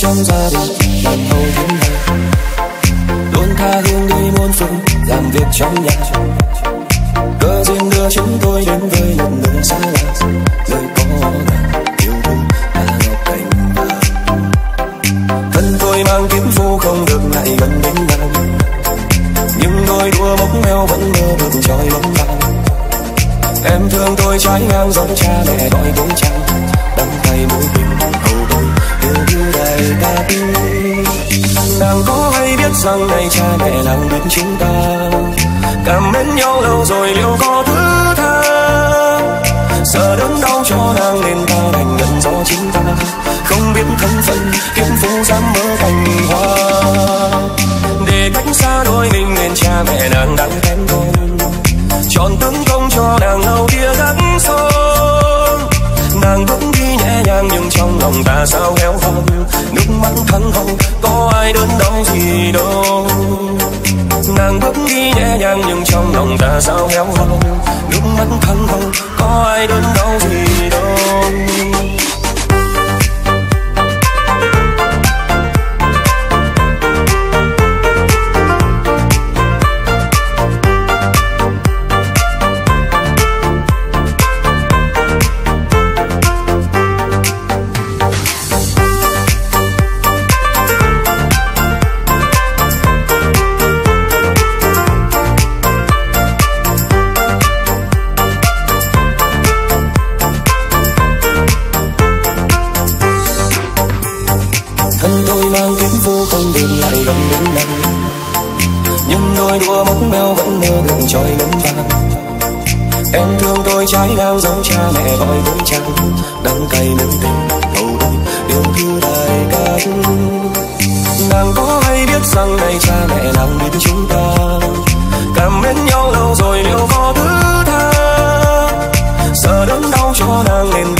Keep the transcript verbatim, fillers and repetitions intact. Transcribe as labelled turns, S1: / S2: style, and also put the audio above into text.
S1: trong gia đình làm hầu thiên hạ, luôn tha hương đi muôn phương làm việc trong nhà. Cơ duyên đưa chúng tôi đến với một nơi xa lạ, nơi có nàng yêu thương và ngọc cành vàng. Thân tôi mang kiếm phu không được lại gần đến nàng, nhưng đôi đua bốc meo vẫn mơ được trôi bóng vàng. Em thương tôi trái ngang giống cha mẹ đòi cũng chẳng, đắm tay mối tình hầu tôi yêu như đời ta. Nàng có hay biết rằng này cha mẹ nàng biết chúng ta cảm mến nhau lâu rồi liệu có thứ tha. Sợ đớn đau cho nàng nên ta đành nhận rõ chính ta không biết thân phận kiếm phu dám mơ thành hoa. Để cách xa đôi mình nên cha mẹ nàng đang khen con, chọn tấn công cho nàng hầu kia gác son. Nàng bước đi nhẹ nhàng nhưng trong lòng ta sao héo hon, nước mắt thăng hồng có ai đớn đau gì đâu. Nàng bước đi nhẹ nhàng nhưng trong lòng ta sao héo hon, nước mắt thăng hồng có ai đớn đau gì đâu. Đua mốc meo vẫn mơ đường trôi nấm vàng. Em thương tôi trái ngang giống cha mẹ gọi tôi chăng, đắng cay nỗi tình hầu tôi yêu thương đời cát. Nàng có hay biết rằng này cha mẹ nàng biết chúng ta cảm mến nhau lâu rồi liệu có thứ tha. Sợ đớn đau cho nàng nên